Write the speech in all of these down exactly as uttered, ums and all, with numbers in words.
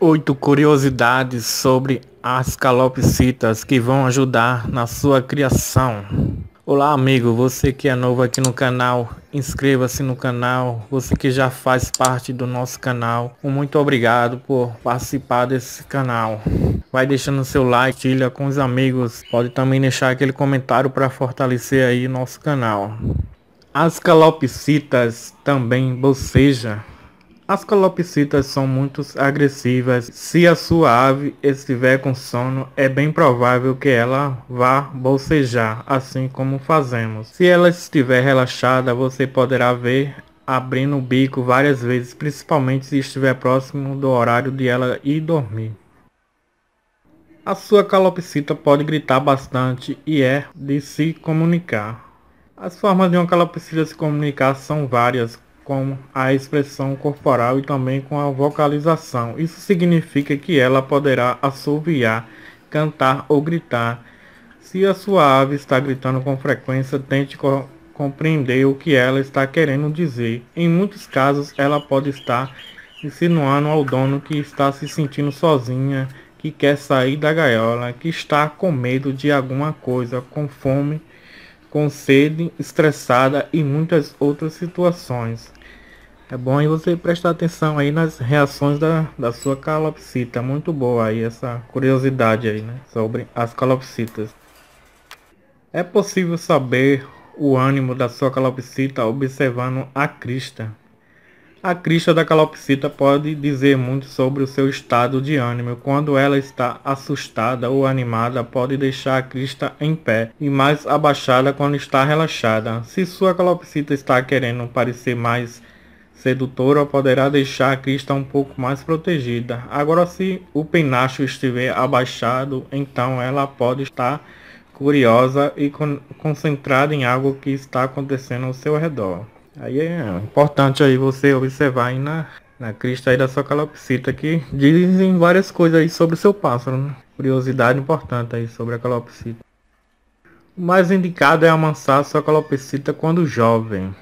Oito curiosidades sobre as calopsitas que vão ajudar na sua criação. Olá amigo, você que é novo aqui no canal, inscreva-se no canal. Você que já faz parte do nosso canal, muito obrigado por participar desse canal. Vai deixando seu like, compartilha com os amigos. Pode também deixar aquele comentário para fortalecer aí nosso canal. As calopsitas também bocejam. As calopsitas são muito agressivas. Se a sua ave estiver com sono, é bem provável que ela vá bocejar, assim como fazemos. Se ela estiver relaxada, você poderá ver abrindo o bico várias vezes, principalmente se estiver próximo do horário de ela ir dormir. A sua calopsita pode gritar bastante e é de se comunicar. As formas de uma calopsita se comunicar são várias, com a expressão corporal e também com a vocalização. Isso significa que ela poderá assoviar, cantar ou gritar. Se a sua ave está gritando com frequência, tente co compreender o que ela está querendo dizer. Em muitos casos, ela pode estar insinuando ao dono que está se sentindo sozinha, que quer sair da gaiola, que está com medo de alguma coisa, com fome, com sede, estressada e muitas outras situações. É bom aí você prestar atenção aí nas reações da, da sua calopsita. Muito boa aí essa curiosidade aí, né, sobre as calopsitas. É possível saber o ânimo da sua calopsita observando a crista. A crista da calopsita pode dizer muito sobre o seu estado de ânimo. Quando ela está assustada ou animada, pode deixar a crista em pé e mais abaixada quando está relaxada. Se sua calopsita está querendo parecer mais sedutora, poderá deixar a crista um pouco mais protegida. Agora, se o penacho estiver abaixado, então ela pode estar curiosa e con concentrada em algo que está acontecendo ao seu redor. Aí é importante aí você observar aí na, na crista aí da sua calopsita, que dizem várias coisas aí sobre o seu pássaro, né? Curiosidade importante aí sobre a calopsita. O mais indicado é amansar a sua calopsita quando jovem.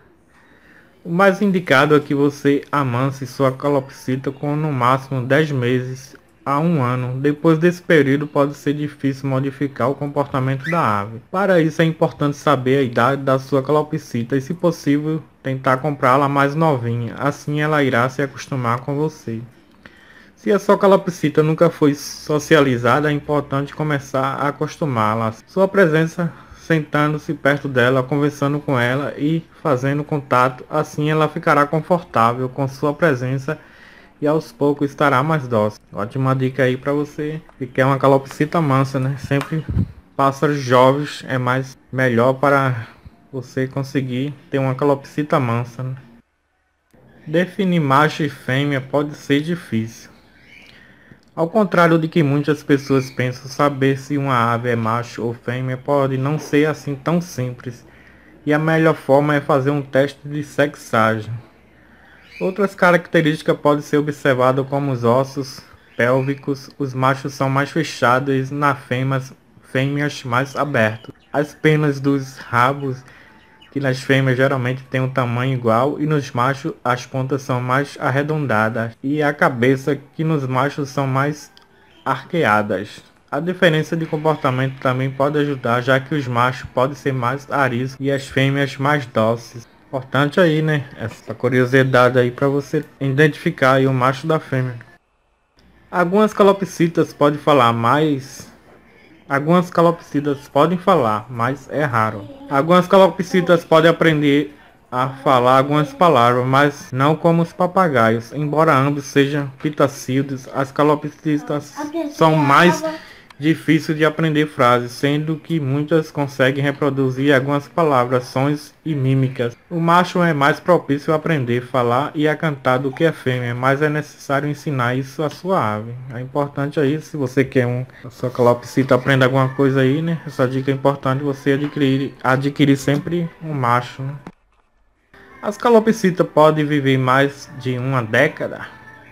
O mais indicado é que você amanse sua calopsita com no máximo dez meses a um ano. Depois desse período pode ser difícil modificar o comportamento da ave. Para isso é importante saber a idade da sua calopsita e, se possível, tentar comprá-la mais novinha. Assim ela irá se acostumar com você. Se a sua calopsita nunca foi socializada, é importante começar a acostumá-la. Sua presença sentando-se perto dela, conversando com ela e fazendo contato, assim ela ficará confortável com sua presença e aos poucos estará mais dócil. Ótima dica aí para você que quer uma calopsita mansa, né? Sempre pássaros jovens é mais melhor para você conseguir ter uma calopsita mansa, né? Definir macho e fêmea pode ser difícil. Ao contrário de que muitas pessoas pensam, saber se uma ave é macho ou fêmea pode não ser assim tão simples. E a melhor forma é fazer um teste de sexagem. Outras características podem ser observadas como os ossos pélvicos. Os machos são mais fechados, nas fêmeas, fêmeas mais abertos. As penas dos rabos, que nas fêmeas geralmente tem um tamanho igual, e nos machos as pontas são mais arredondadas, e a cabeça, que nos machos são mais arqueadas. A diferença de comportamento também pode ajudar, já que os machos podem ser mais ariscos e as fêmeas mais dóceis. Importante aí, né, essa curiosidade aí para você identificar aí o macho da fêmea. Algumas calopsitas podem falar, mas Algumas calopsitas podem falar, mas é raro. Algumas calopsitas podem aprender a falar algumas palavras, mas não como os papagaios. Embora ambos sejam pitacídeos, as calopsitas são mais difíceis de aprender frases, sendo que muitas conseguem reproduzir algumas palavras, sons e mímicas. O macho é mais propício a aprender a falar e a cantar do que a fêmea, mas é necessário ensinar isso à sua ave. É importante aí, se você quer um, a sua calopsita aprenda alguma coisa aí, né? Essa dica é importante você adquirir, adquirir sempre um macho, né? As calopsitas podem viver mais de uma década.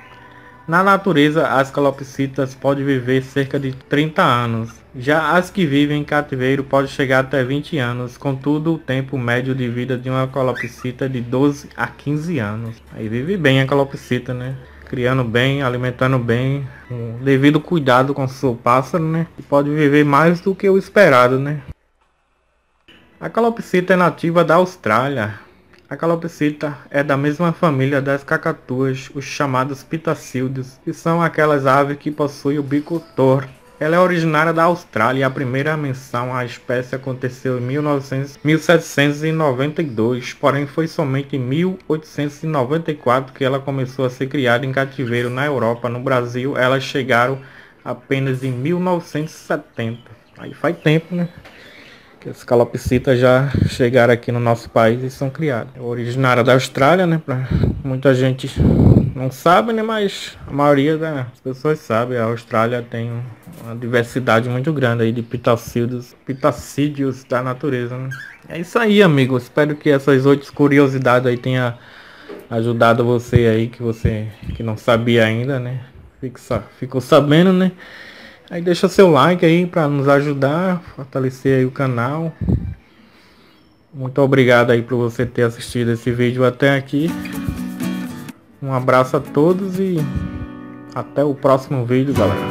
Na natureza, as calopsitas podem viver cerca de trinta anos. Já as que vivem em cativeiro podem chegar até vinte anos. Contudo, o tempo médio de vida de uma calopsita é de doze a quinze anos. Aí vive bem a calopsita, né? criando bem, alimentando bem, com devido cuidado com o seu pássaro, né? E pode viver mais do que o esperado, né? A calopsita é nativa da Austrália. A calopsita é da mesma família das cacatuas, os chamados pitacídeos, que são aquelas aves que possuem o bico torto. Ela é originária da Austrália e a primeira menção à espécie aconteceu em mil setecentos e noventa e dois, porém foi somente em mil oitocentos e noventa e quatro que ela começou a ser criada em cativeiro na Europa. No Brasil, elas chegaram apenas em mil novecentos e setenta. Aí faz tempo, né? Que as calopsitas já chegaram aqui no nosso país e são criadas. É originária da Austrália, né? Pra muita gente não sabe, né? Mas a maioria das pessoas sabe. A Austrália tem uma diversidade muito grande aí de pitacídeos, pitacídeos da natureza, né? É isso aí, amigo. Espero que essas oito curiosidades aí tenha ajudado você aí, que você que não sabia ainda, né? Ficou sabendo, né? Aí deixa seu like aí para nos ajudar, fortalecer aí o canal. Muito obrigado aí por você ter assistido esse vídeo até aqui. Um abraço a todos e até o próximo vídeo, galera.